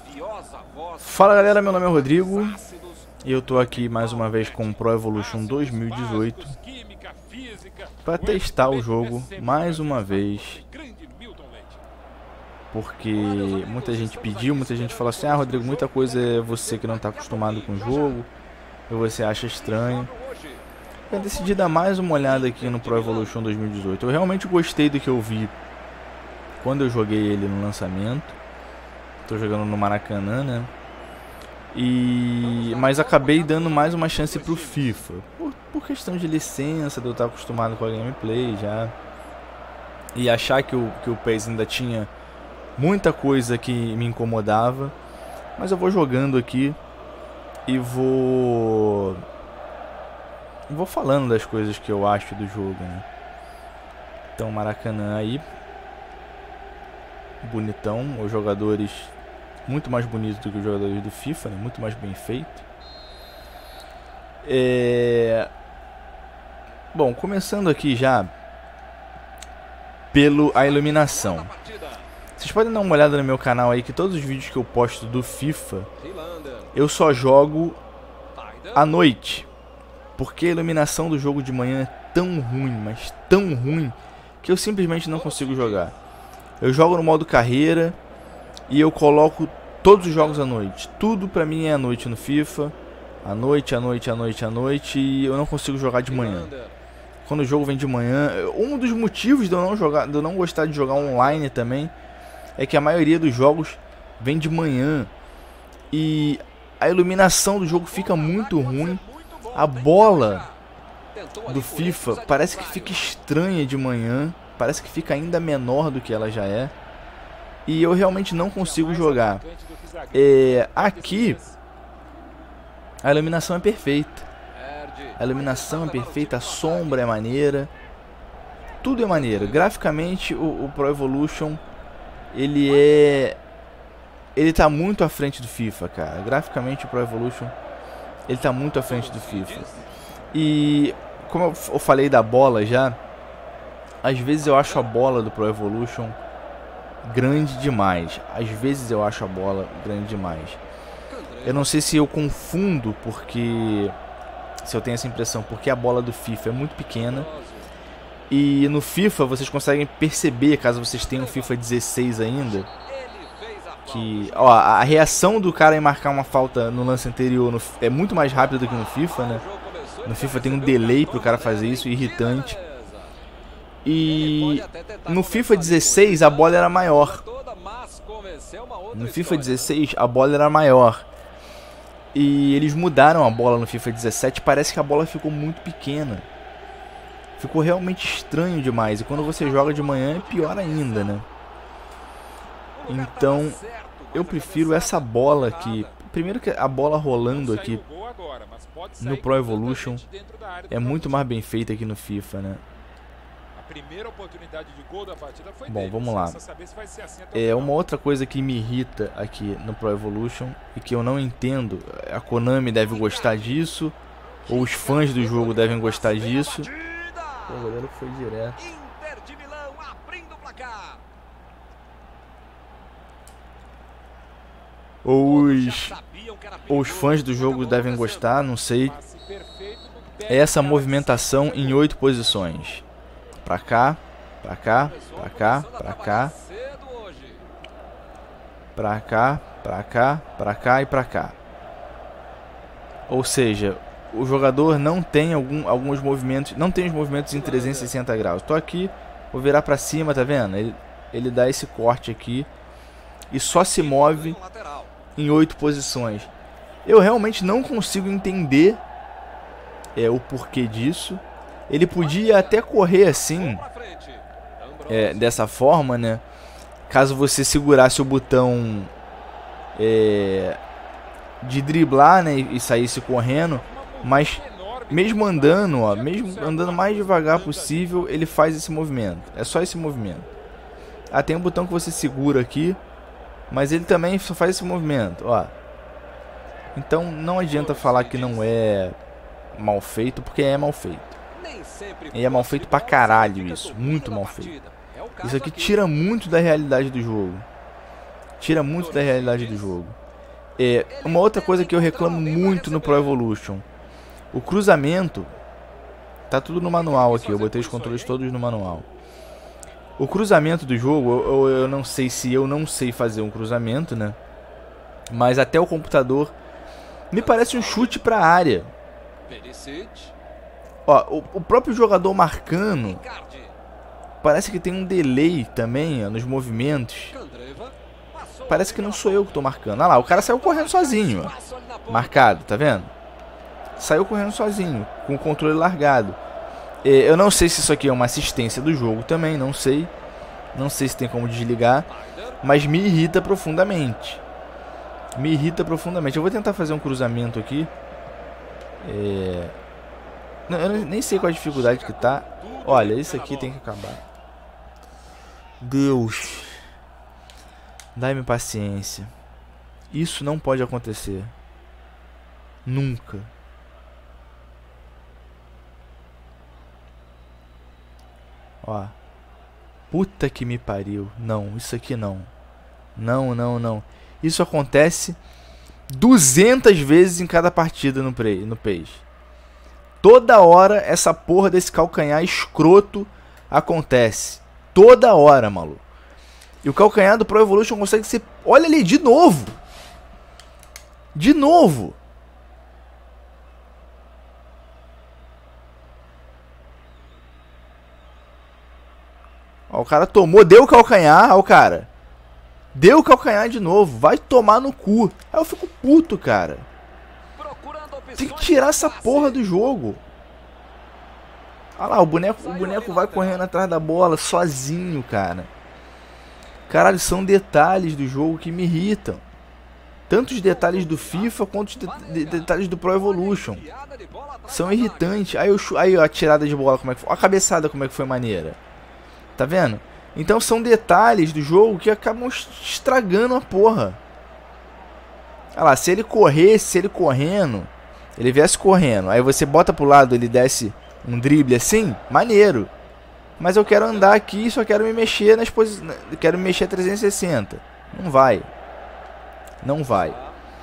Fala galera, meu nome é Rodrigo e eu tô aqui mais uma vez com o Pro Evolution 2018 para testar o jogo mais uma vez, porque muita gente pediu, muita gente falou assim: ah, Rodrigo, muita coisa é você que não tá acostumado com o jogo e você acha estranho. Eu decidi dar mais uma olhada aqui no Pro Evolution 2018. Eu realmente gostei do que eu vi quando eu joguei ele no lançamento. Tô jogando no Maracanã, né? Mas acabei dando mais uma chance pro FIFA por questão de licença, de eu estar acostumado com a gameplay já, e achar que o PES ainda tinha muita coisa que me incomodava. Mas eu vou jogando aqui e vou falando das coisas que eu acho do jogo, né? Então, Maracanã aí, bonitão, os jogadores muito mais bonitos do que os jogadores do FIFA, né? Muito mais bem feito. Bom, começando aqui já a iluminação. Vocês podem dar uma olhada no meu canal aí, que todos os vídeos que eu posto do FIFA eu só jogo à noite, porque a iluminação do jogo de manhã é tão ruim, mas tão ruim, que eu simplesmente não consigo jogar. Eu jogo no modo carreira e eu coloco todos os jogos à noite. Tudo pra mim é à noite no FIFA. À noite, e eu não consigo jogar de manhã. Quando o jogo vem de manhã, um dos motivos de eu não gostar de jogar online também, é que a maioria dos jogos vem de manhã e a iluminação do jogo fica muito ruim. A bola do FIFA parece que fica estranha de manhã, parece que fica ainda menor do que ela já é, e eu realmente não consigo jogar. Aqui a iluminação é perfeita, a sombra é maneira, tudo é maneiro. Graficamente o Pro Evolution ele tá muito à frente do FIFA, cara. Graficamente o Pro Evolution ele tá muito à frente do FIFA. E como eu falei da bola já, às vezes eu acho a bola do Pro Evolution grande demais. Eu não sei se eu confundo, se eu tenho essa impressão, porque a bola do FIFA é muito pequena. E no FIFA vocês conseguem perceber, caso vocês tenham FIFA 16 ainda, que a reação do cara em marcar uma falta no lance anterior é muito mais rápida do que no FIFA, né? No FIFA tem um delay pro cara fazer isso, irritante. E no FIFA 16 a bola era maior. E eles mudaram a bola no FIFA 17, parece que a bola ficou muito pequena. Ficou realmente estranho demais. E quando você joga de manhã é pior ainda, né? Então eu prefiro essa bola aqui. Primeiro que a bola rolando aqui no Pro Evolution é muito mais bem feita aqui no FIFA, né? Bom, vamos lá. Uma outra coisa que me irrita aqui no Pro Evolution e que eu não entendo, a Konami deve gostar disso, ou os fãs do jogo devem gostar disso. Pô, o goleiro foi direto. Ou os fãs do jogo devem gostar, não sei. É essa movimentação em 8 posições. Pra cá, pra cá, pra cá, pra cá, pra cá, pra cá, pra cá e pra cá. Ou seja, o jogador não tem alguns movimentos, não tem os movimentos em 360 graus. Tô aqui, vou virar pra cima, tá vendo? Ele dá esse corte aqui e só se move em 8 posições. Eu realmente não consigo entender o porquê disso. Ele podia até correr assim, dessa forma, né? Caso você segurasse o botão de driblar, né, e saísse correndo, mas mesmo andando, mesmo andando mais devagar possível, ele faz esse movimento. É só esse movimento. Tem um botão que você segura aqui, mas ele também só faz esse movimento, ó. Então não adianta falar que não é mal feito, porque é mal feito. E é mal feito pra caralho isso, muito mal feito. Isso aqui tira muito da realidade do jogo. Tira muito da realidade do jogo. Uma outra coisa que eu reclamo muito no Pro Evolution. O cruzamento. Tá tudo no manual aqui. Eu botei os controles todos no manual. O cruzamento do jogo, eu não sei se eu não sei fazer um cruzamento, né? Mas até o computador me parece um chute pra área. Ó, o próprio jogador marcando parece que tem um delay também, ó, nos movimentos. Parece que não sou eu que tô marcando. Ah lá, o cara saiu correndo sozinho, ó. Marcado, tá vendo? Saiu correndo sozinho, com o controle largado. Eu não sei se isso aqui é uma assistência do jogo também, não sei. Não sei se tem como desligar, mas me irrita profundamente. Me irrita profundamente. Eu vou tentar fazer um cruzamento aqui. Eu nem sei qual a dificuldade que tá. Olha, isso aqui tem que acabar. Deus. Dai-me paciência. Isso não pode acontecer. Nunca. Ó. Puta que me pariu. Não, isso aqui não. Não, não, não. Isso acontece 200 vezes em cada partida no PES. Toda hora essa porra desse calcanhar escroto acontece. Toda hora, maluco. E o calcanhar do Pro Evolution consegue ser... Olha ali, de novo. De novo. Ó, o cara tomou, deu o calcanhar, ó, o cara. Deu o calcanhar de novo. Vai tomar no cu. Aí eu fico puto, cara. Tem que tirar essa porra do jogo. Olha lá, o boneco vai correndo atrás da bola sozinho, cara. Caralho, são detalhes do jogo que me irritam. Tanto os detalhes do FIFA quanto os detalhes do Pro Evolution. São irritantes. Aí a tirada de bola, como é que foi? A cabeçada, como é que foi maneira. Tá vendo? Então são detalhes do jogo que acabam estragando a porra. Olha lá, se ele correndo, ele viesse correndo, aí você bota pro lado, ele desce um drible assim, maneiro. Mas eu quero andar aqui e só quero me mexer nas posições, quero me mexer 360. Não vai. Não vai.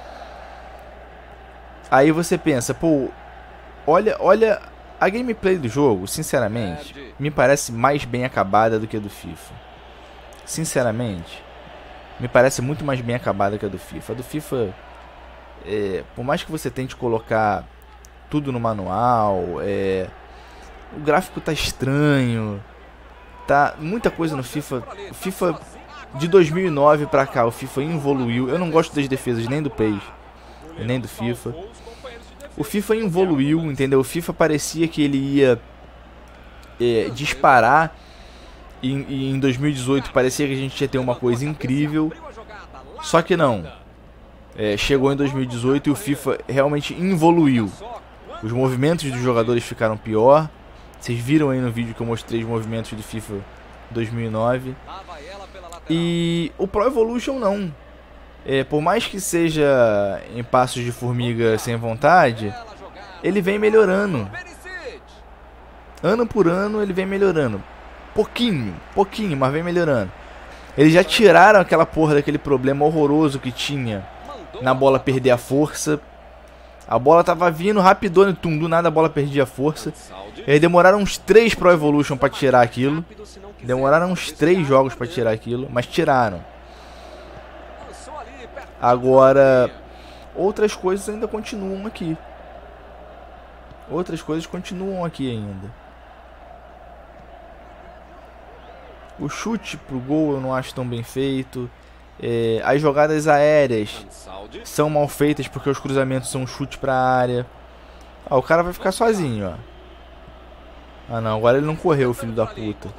Aí você pensa, pô, olha a gameplay do jogo, sinceramente, me parece mais bem acabada do que a do FIFA. Sinceramente, me parece muito mais bem acabada que a do FIFA. A do FIFA, por mais que você tente colocar tudo no manual, o gráfico tá estranho, tá muita coisa no FIFA. O FIFA de 2009 pra cá, o FIFA evoluiu. Eu não gosto das defesas nem do PES, nem do FIFA. O FIFA evoluiu, entendeu? O FIFA parecia que ele ia disparar. E em 2018 parecia que a gente ia ter uma coisa incrível. Só que não. Chegou em 2018 e o FIFA realmente evoluiu. Os movimentos dos jogadores ficaram pior. Vocês viram aí no vídeo que eu mostrei os movimentos do FIFA 2009. E o Pro Evolution não. Por mais que seja em passos de formiga sem vontade, ele vem melhorando. Ano por ano ele vem melhorando. Pouquinho, mas vem melhorando. Eles já tiraram aquela porra daquele problema horroroso que tinha na bola perder a força. A bola tava vindo rapidona, do nada a bola perdia a força. Eles demoraram uns 3 Pro Evolution pra tirar aquilo. Demoraram uns 3 jogos pra tirar aquilo, mas tiraram. Agora, outras coisas ainda continuam aqui. Outras coisas continuam aqui ainda. O chute pro gol eu não acho tão bem feito. As jogadas aéreas são mal feitas porque os cruzamentos são um chute pra área. O cara vai ficar sozinho, ó. Ah não, agora ele não correu, filho da puta.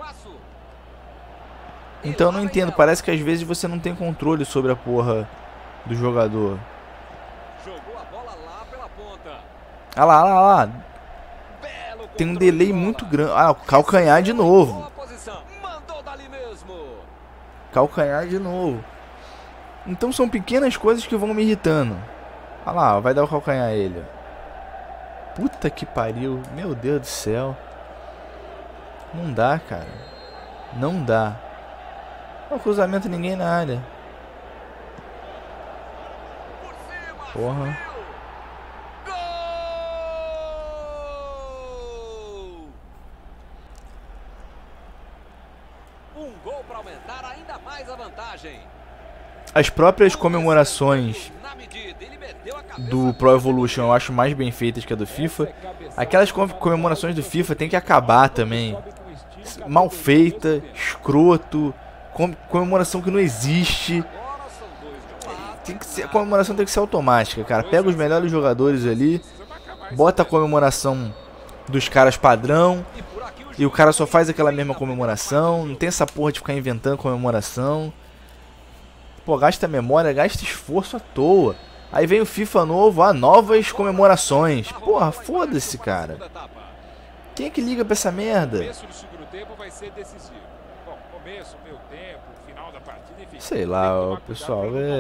Então eu não entendo, parece que às vezes você não tem controle sobre a porra do jogador. Ah lá, ah lá. Tem um delay muito grande. Ah, calcanhar de novo. Calcanhar de novo. Então são pequenas coisas que vão me irritando. Ah lá, vai dar o calcanhar a ele. Puta que pariu. Meu Deus do céu. Não dá, cara. Não dá. O cruzamento ninguém na área. Porra. Um gol para aumentar ainda mais a vantagem. As próprias comemorações do Pro Evolution eu acho mais bem feitas que a do FIFA. Aquelas comemorações do FIFA tem que acabar também. Mal feita, escroto, comemoração que não existe. Tem que ser, a comemoração tem que ser automática, cara. Pega os melhores jogadores ali, bota a comemoração dos caras padrão e o cara só faz aquela mesma comemoração. Não tem essa porra de ficar inventando comemoração. Pô, gasta memória, gasta esforço à toa. Aí vem o FIFA novo, novas comemorações. Porra, foda-se, cara. Quem é que liga pra essa merda? Sei lá, pessoal,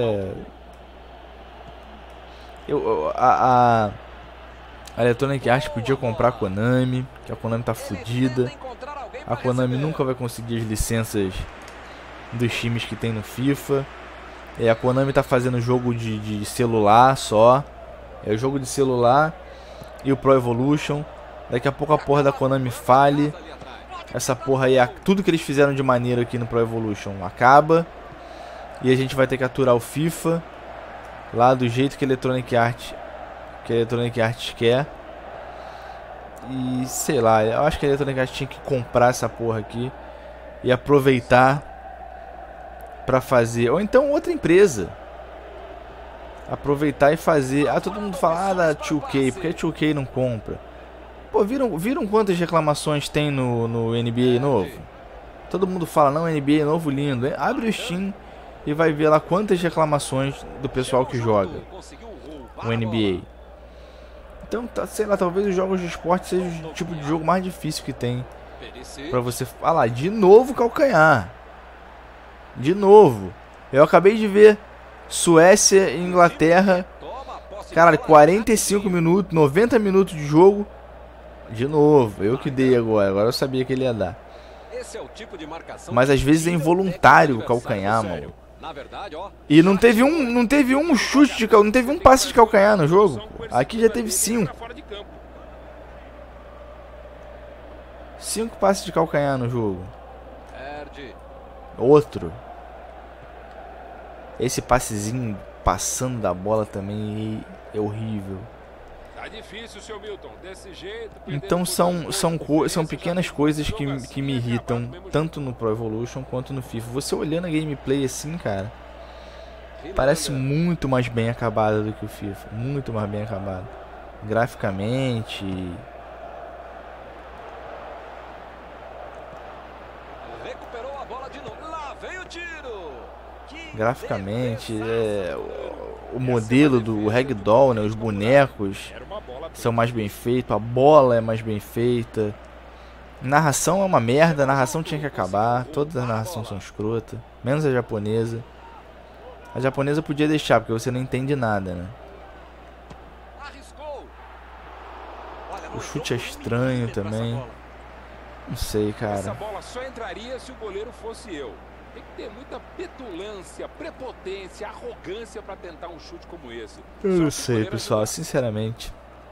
a Electronic Arts podia comprar a Konami, que a Konami tá fodida. A Konami nunca vai conseguir as licenças dos times que tem no FIFA. A Konami tá fazendo jogo de celular só. É o jogo de celular e o Pro Evolution. Daqui a pouco a porra da Konami fale. Essa porra aí, tudo que eles fizeram de maneiro aqui no Pro Evolution acaba. E a gente vai ter que aturar o FIFA lá do jeito que a Electronic Arts quer. E sei lá, eu acho que a Electronic Arts tinha que comprar essa porra aqui e aproveitar pra fazer, ou então outra empresa aproveitar e fazer. Todo mundo fala da 2K, porque a 2K não compra. Pô, viram quantas reclamações tem no NBA novo? Todo mundo fala, não, NBA novo lindo. Abre o Steam e vai ver lá quantas reclamações do pessoal que joga o NBA. Então, sei lá, talvez os jogos de esporte seja o tipo de jogo mais difícil que tem pra você falar. De novo calcanhar. De novo. Eu acabei de ver Suécia e Inglaterra. Caralho, 45 minutos, 90 minutos de jogo. De novo, eu que dei agora. Agora eu sabia que ele ia dar. Mas às vezes é involuntário o calcanhar, mano. E não teve um chute de calcanhar, não teve um passe de calcanhar no jogo. Aqui já teve 5. 5 passes de calcanhar no jogo. Outro. Esse passezinho passando da bola também é horrível. Então são pequenas coisas que me irritam tanto no Pro Evolution quanto no FIFA. Você olhando a gameplay assim, cara, parece muito mais bem acabada do que o FIFA. Muito mais bem acabada. Graficamente. Graficamente, o modelo do Ragdoll, né, os bonecos são mais bem feitos, a bola é mais bem feita. Narração é uma merda, a narração tinha que acabar, todas as narrações são escrotas, menos a japonesa. A japonesa podia deixar, porque você não entende nada, né? O chute é estranho também. Não sei, cara. Essa bola só entraria se o goleiro fosse eu. Tem que ter muita petulância, prepotência, arrogância para tentar um chute como esse. Eu não sei, pessoal, sinceramente.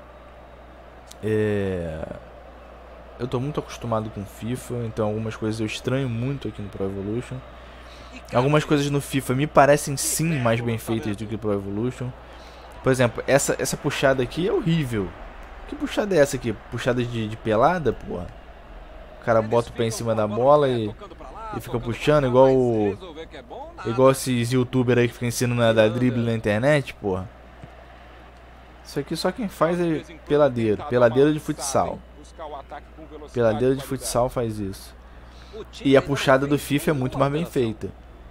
Eu tô muito acostumado com FIFA, então algumas coisas eu estranho muito aqui no Pro Evolution. Algumas coisas no FIFA me parecem sim mais bem feitas do que o Pro Evolution. Por exemplo, essa puxada aqui é horrível. Que puxada é essa aqui? Puxada de pelada, porra? O cara bota o pé em cima da bola e fica puxando igual esses youtubers aí que ficam ensinando a dar drible na internet, porra. Isso aqui só quem faz é peladeiro. Peladeiro de futsal. Peladeiro de futsal faz isso. E a puxada do FIFA é muito mais bem feita.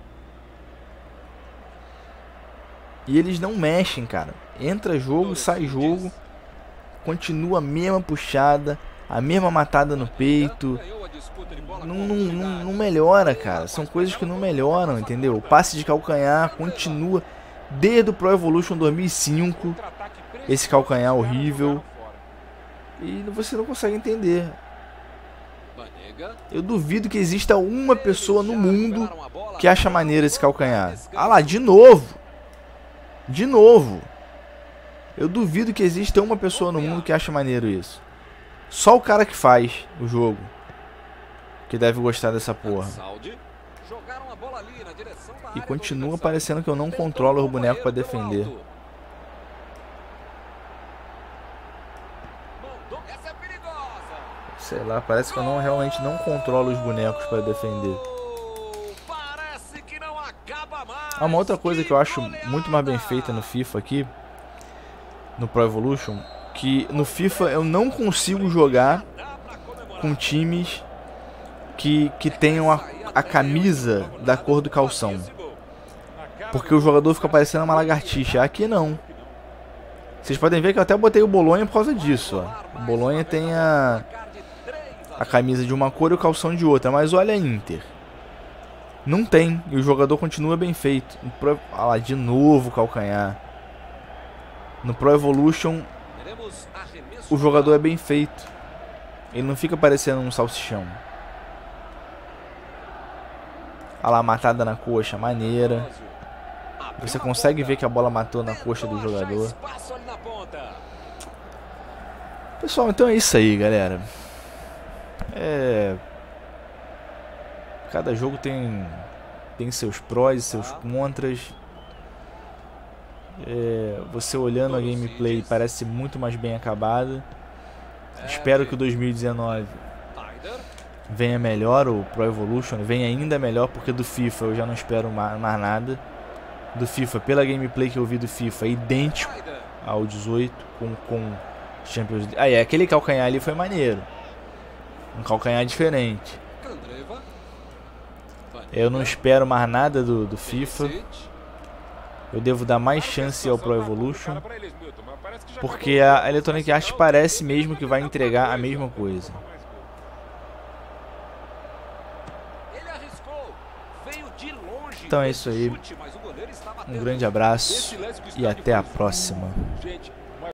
E eles não mexem, cara. Entra jogo, sai jogo. Continua a mesma puxada, a mesma matada no peito. Não melhora, cara. São coisas que não melhoram, entendeu? O passe de calcanhar continua desde o Pro Evolution 2005. Esse calcanhar horrível. E você não consegue entender. Eu duvido que exista uma pessoa no mundo que acha maneiro esse calcanhar. Ah lá, de novo. De novo. Eu duvido que exista uma pessoa no mundo que acha maneiro isso. Só o cara que faz o jogo que deve gostar dessa porra. E continua parecendo que eu não controlo o boneco para defender. Sei lá, parece que eu não realmente não controlo os bonecos para defender. Há uma outra coisa que eu acho muito mais bem feita no FIFA aqui, no Pro Evolution, que no FIFA eu não consigo jogar com times que tenham a camisa da cor do calção. Porque o jogador fica parecendo uma lagartixa. Aqui não. Vocês podem ver que eu até botei o Bolonha por causa disso. Ó. O Bolonha tem a camisa de uma cor e o calção de outra. Mas olha a Inter. Não tem. E o jogador continua bem feito. Olha lá, de novo o calcanhar. No Pro Evolution, o jogador é bem feito. Ele não fica parecendo um salsichão. Olha lá, matada na coxa, maneira. Você consegue ver que a bola matou na coxa do jogador. Pessoal, então é isso aí, galera. Cada jogo tem seus prós e seus contras. Você olhando a gameplay parece muito mais bem acabada. Espero que o 2019 venha melhor, o Pro Evolution venha ainda melhor, porque do FIFA eu já não espero mais nada. Do FIFA, pela gameplay que eu vi do FIFA, é idêntico ao 18 com Champions League. Aquele calcanhar ali foi maneiro. Um calcanhar diferente. Eu não espero mais nada do FIFA. Eu devo dar mais chance ao Pro Evolution, porque a Electronic Arts parece mesmo que vai entregar a mesma coisa. Então é isso aí. Um grande abraço e até a próxima.